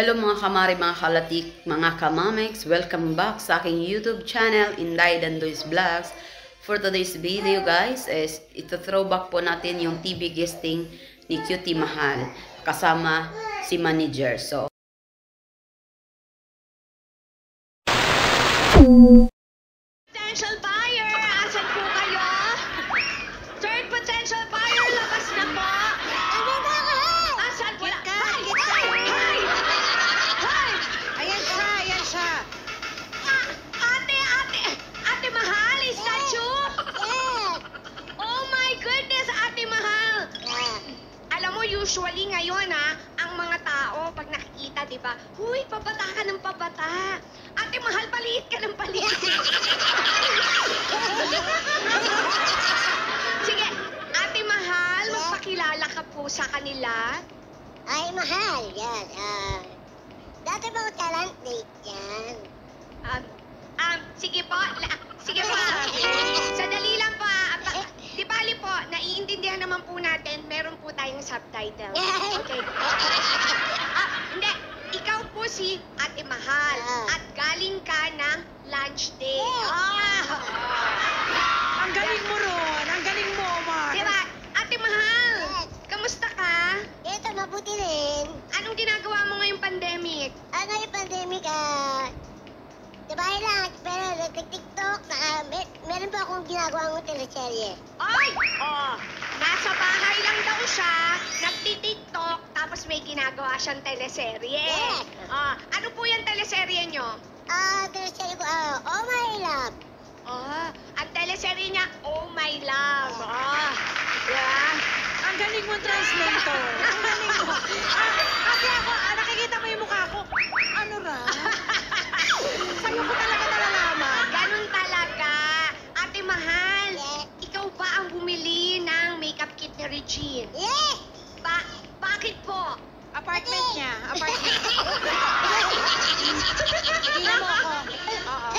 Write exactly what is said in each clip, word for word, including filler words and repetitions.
Hello mga kamari, mga kalatik, mga kamamex. Welcome back sa aking YouTube channel, Inday Dandoy's Vlogs. For today's video guys, is ito throwback po natin yung T V guesting ni Cutie Mahal kasama si manager. So, potential buyer, asan po kayo? Third potential buyer, labas na po. Asan? Wala. Hi! Hi! Hi! Hi! Ayan siya, ayan siya. Ah, ate, ate, ate Mahal, is that you? Oh my goodness, ate Mahal. Alam mo, usually ngayon ha, ang mga tao, pag nakikita, di ba, huy, pabata ka ng pabata. Ate Mahal, paliit ka ng paliit. Sige, ate Mahal, magpakilala ka po sa kanila. Ay, mahal. Yan. Ah, dati ba ako talent date yan? Um, um, sige po, la, sige po. Sadali lang po. ah. Pa- Di bali po, naiintindihan naman po natin, meron po tayong subtitle. Okay. Ah, hindi, ikaw po si Ate Mahal Ah. at galing ka ng lunch date. Ah. Ang galing mo ron, ang galing mo, Omar. Di ba? Ate Mahal, Yes. kamusta ka? Ito, mabuti rin. Anong ginagawa mo ngayong pandemic? Ano yung pandemic, ah... Sabay lang, pero nag-tiktok, saka mer meron pa akong ginagawa ng teleserye. Ay! Oh, nasa bahay lang daw siya, nagti-tiktok, tapos may ginagawa siyang teleserye. Yes. Ah, ano po yung teleserye nyo? Ah, teleserye ko, ah, Oh My Love. Ah, ang teleserye niya, Oh My Love. Ah, yeah. Ang galing mo, translator. Ang galing mo. Ah, kasi ako, ah, nakikita mo yung mukha ko. Ano ra? Sa'yo ko talaga nalalaman. Ganun talaga. Ate Mahal, Yes. ikaw ba ang bumili ng makeup kit ni Regine? Yes! Ba bakit po? Apartment niya, apartment. Tingnan mo ako. Oo.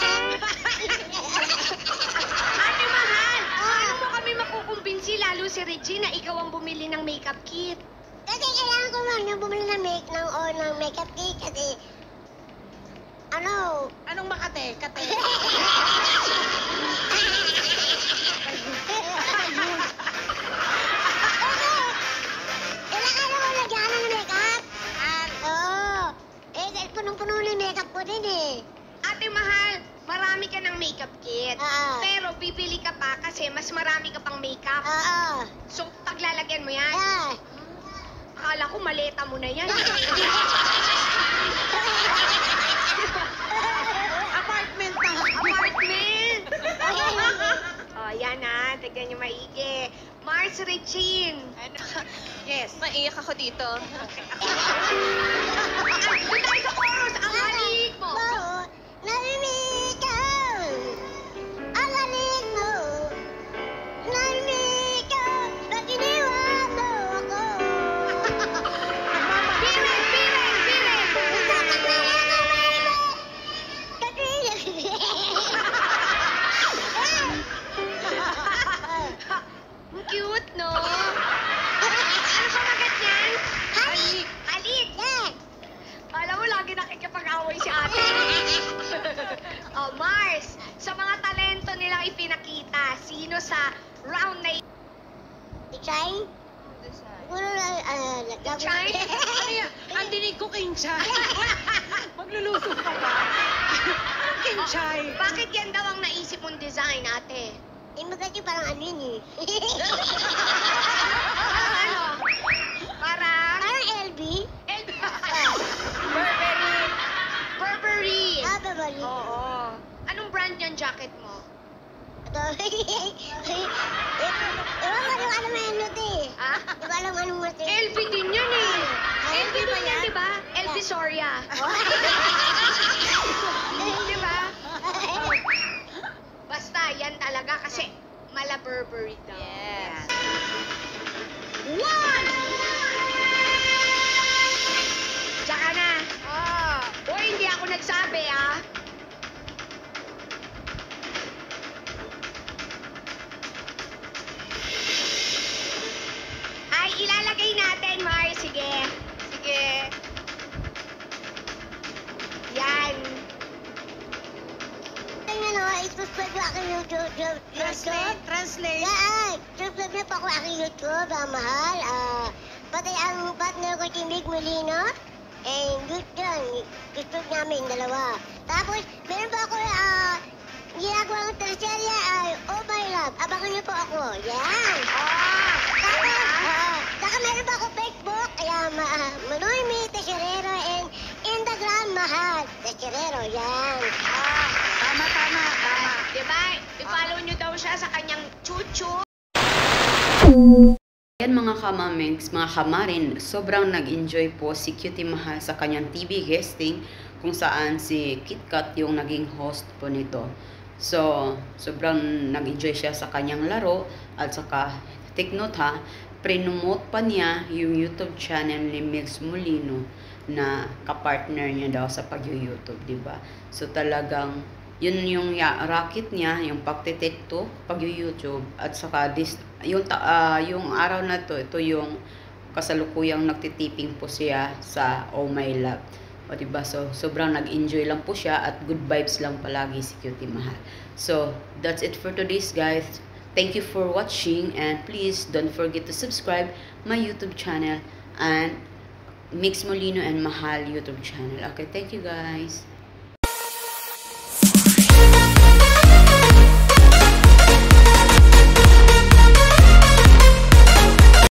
Ate Mahal, paano mo kami makukumbinsi lalo si Regine na ikaw ang bumili ng makeup kit? Kasi kailangan ko man yung bumili ng make ng, o, ng makeup kit kasi... Ano? Anong makate? Kate? Kailangan ako lagyan ng makeup. At, oo. Eh, dahil punong-puno na yung makeup ko din eh. Ate Mahal, marami ka ng makeup kit. Oo. Pero bibili ka pa kasi mas marami ka pang makeup. Oo. So, paglalagyan mo yan, Yeah. akala ko maleta mo na yan. Apartment na. Apartment! Oh, yan ha. Tignan niyo maigi. Mars Regine. Ano? Yes. Maiyak ako dito. Ay, doon tayo sa chorus. Ang halik mo. Oo. Narinig ka. Ang halik mo. Narinig ka. Ba't iniwan mo ako? Biren, biren, biren. Nagtataklan ako, baby. Kasi... Ang cute, no? Ano pa magat yan? Halik. Halik. Yeah. Alam mo, lagi nakikipag-away si ate. Oh, Mars, sa mga talento nilang ipinakita, sino sa round na Si Chai? Siguro na, ah, nagkabot. Chai? Ano yan? Ang dinig ko kinchay. Magluluto ka ba? Anong kinchay? Bakit yan daw ang naisip mong design, ate? Eh, maganda parang ano yun eh. Parang ano? Parang... Parang L B. Burberry. Burberry. Ah, babali. Oo. Anong brand yung jacket mo? Ito. Eh, ewan ko anong ano may ano ito eh. Ah? Di ba alam anong mati? L V din yan eh. L V L V din ba yan, yan? di ba? L V Soria. Di ba? Basta, yan talaga kasi mala Burberry daw. Yes. One! Tsaka na. Oh. Uy, hindi ako nagsabi, ah. Ay, ilalagay natin, Mar. Sige. Sige. subscribe niyo aking YouTube. YouTube. Translate, translate. Yeah, subscribe niyo po ako aking YouTube, ah, mahal. Ah, pati ang partner ko si Mig Molino. Eh, good yun. Gusto namin dalawa. Tapos, meron pa ako, ah, ginagawa ng teleserye ay Oh My Love. Abangan niyo po ako. Yan. Oh, Tapos, ah, saka meron pa ako Facebook. Kaya, ma, ah, Manoy Mi Tesorero and Instagram mahal. Tesorero, yan. ah, Tama, tama, tama. diba? I-follow nyo daw siya sa kanyang chuchu. Yan mga kamamings, mga kamarin, sobrang nag-enjoy po si Cutie Mahal sa kanyang T V guesting kung saan si KitKat yung naging host po nito. So, sobrang nag-enjoy siya sa kanyang laro at saka, take note ha, pre-nomote pa niya yung YouTube channel ni Mix Molino na kapartner niya daw sa pag-YouTube, diba? So, talagang yun yung ya, racket niya, yung pagtitiktok, pag-YouTube, at saka this, yung, ta, ah, yung araw na to, ito yung kasalukuyang nagtitiping po siya sa Oh My Love. O diba? So, sobrang nag-enjoy lang po siya at good vibes lang palagi si Cutie Mahal. So, that's it for today's guys. Thank you for watching and please don't forget to subscribe my YouTube channel and Mix Molino and Mahal YouTube channel. Okay, thank you guys.